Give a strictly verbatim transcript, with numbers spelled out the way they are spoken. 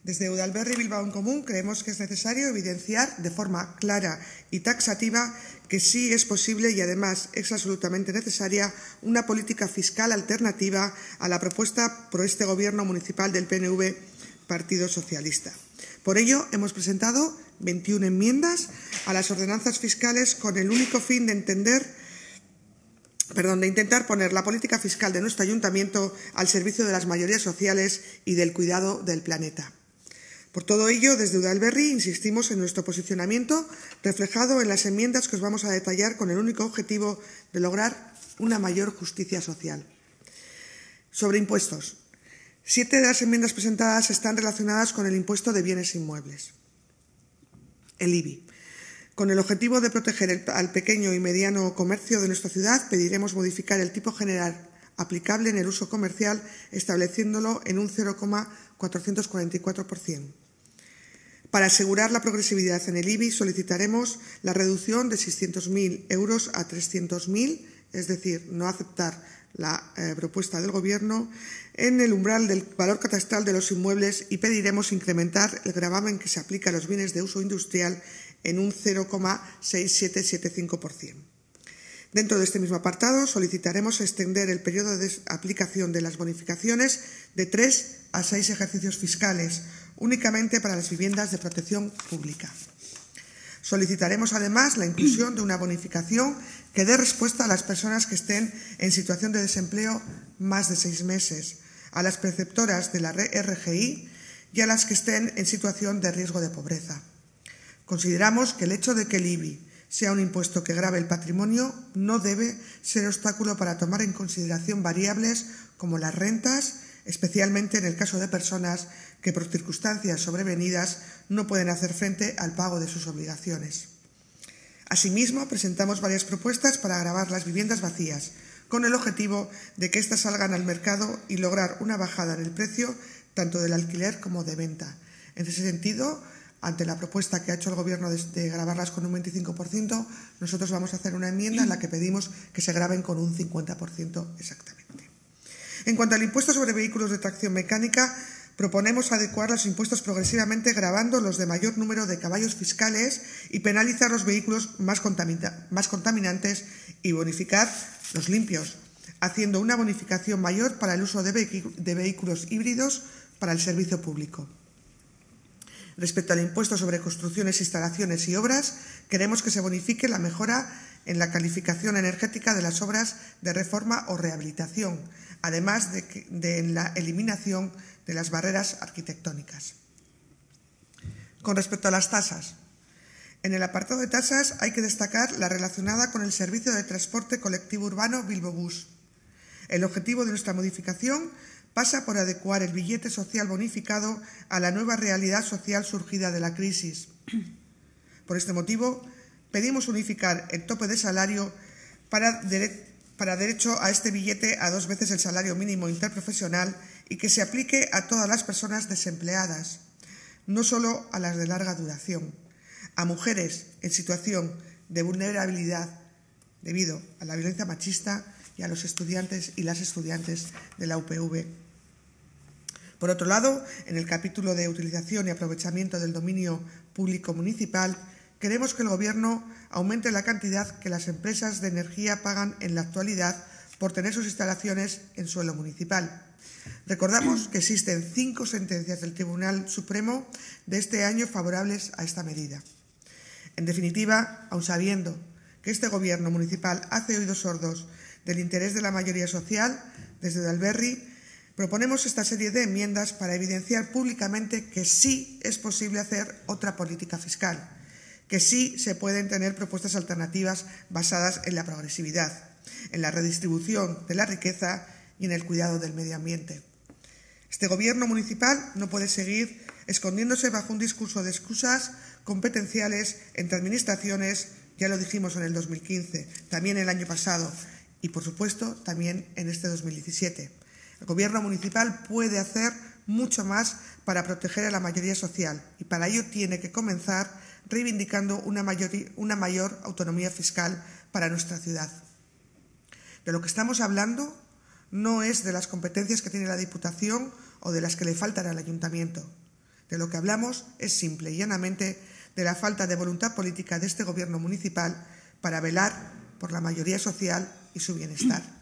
Desde Udalberri Bilbao en Común creemos que es necesario evidenciar de forma clara y taxativa que sí es posible y además es absolutamente necesaria una política fiscal alternativa a la propuesta por este Gobierno municipal del P N V Partido Socialista. Por ello, hemos presentado veintiuna enmiendas a las ordenanzas fiscales con el único fin de entender Perdón, de intentar poner la política fiscal de nuestro ayuntamiento al servicio de las mayorías sociales y del cuidado del planeta. Por todo ello, desde Udalberri insistimos en nuestro posicionamiento reflejado en las enmiendas que os vamos a detallar con el único objetivo de lograr una mayor justicia social. Sobre impuestos. Siete de las enmiendas presentadas están relacionadas con el impuesto de bienes inmuebles, el I B I. Con el objetivo de proteger el, al pequeño y mediano comercio de nuestra ciudad, pediremos modificar el tipo general aplicable en el uso comercial, estableciéndolo en un cero coma cuatrocientos cuarenta y cuatro por ciento. Para asegurar la progresividad en el I B I, solicitaremos la reducción de seiscientos mil euros a trescientos mil, es decir, no aceptar la eh, propuesta del Gobierno, en el umbral del valor catastral de los inmuebles y pediremos incrementar el gravamen que se aplica a los bienes de uso industrial en un cero coma seis siete siete cinco por ciento. Dentro de este mismo apartado, solicitaremos extender el periodo de aplicación de las bonificaciones de tres a seis ejercicios fiscales, únicamente para las viviendas de protección pública. Solicitaremos, además, la inclusión de una bonificación que dé respuesta a las personas que estén en situación de desempleo más de seis meses, a las perceptoras de la R G I y a las que estén en situación de riesgo de pobreza. Consideramos que el hecho de que el I B I sea un impuesto que grave el patrimonio no debe ser obstáculo para tomar en consideración variables como las rentas, especialmente en el caso de personas que por circunstancias sobrevenidas no pueden hacer frente al pago de sus obligaciones. Asimismo, presentamos varias propuestas para gravar las viviendas vacías, con el objetivo de que éstas salgan al mercado y lograr una bajada en el precio tanto del alquiler como de venta. En ese sentido, ante la propuesta que ha hecho el Gobierno de, de gravarlas con un veinticinco por ciento, nosotros vamos a hacer una enmienda en la que pedimos que se graven con un cincuenta por ciento exactamente. En cuanto al impuesto sobre vehículos de tracción mecánica, proponemos adecuar los impuestos progresivamente gravando los de mayor número de caballos fiscales y penalizar los vehículos más, contamina, más contaminantes y bonificar los limpios, haciendo una bonificación mayor para el uso de, de vehículos híbridos para el servicio público. Respecto al impuesto sobre construcciones, instalaciones y obras, queremos que se bonifique la mejora en la calificación energética de las obras de reforma o rehabilitación, además de, que, de la eliminación de las barreras arquitectónicas. Con respecto a las tasas, en el apartado de tasas hay que destacar la relacionada con el servicio de transporte colectivo urbano Bilbobús. El objetivo de nuestra modificación pasa por adecuar el billete social bonificado a la nueva realidad social surgida de la crisis. Por este motivo, pedimos unificar el tope de salario para, dere para derecho a este billete a dos veces el salario mínimo interprofesional y que se aplique a todas las personas desempleadas, no solo a las de larga duración, a mujeres en situación de vulnerabilidad debido a la violencia machista y a los estudiantes y las estudiantes de la U P V. Por otro lado, en el capítulo de utilización y aprovechamiento del dominio público municipal, queremos que el Gobierno aumente la cantidad que las empresas de energía pagan en la actualidad por tener sus instalaciones en suelo municipal. Recordamos que existen cinco sentencias del Tribunal Supremo de este año favorables a esta medida. En definitiva, aun sabiendo que este Gobierno municipal hace oídos sordos del interés de la mayoría social, desde Udalberri proponemos esta serie de enmiendas para evidenciar públicamente que sí es posible hacer otra política fiscal, que sí se pueden tener propuestas alternativas basadas en la progresividad, en la redistribución de la riqueza y en el cuidado del medio ambiente. Este Gobierno municipal no puede seguir escondiéndose bajo un discurso de excusas competenciales entre administraciones, ya lo dijimos en el dos mil quince, también el año pasado y, por supuesto, también en este dos mil diecisiete. El Gobierno municipal puede hacer mucho más para proteger a la mayoría social y para ello tiene que comenzar reivindicando una mayor, una mayor autonomía fiscal para nuestra ciudad. De lo que estamos hablando no es de las competencias que tiene la Diputación o de las que le faltan al Ayuntamiento. De lo que hablamos es simple y llanamente de la falta de voluntad política de este Gobierno municipal para velar por la mayoría social y su bienestar.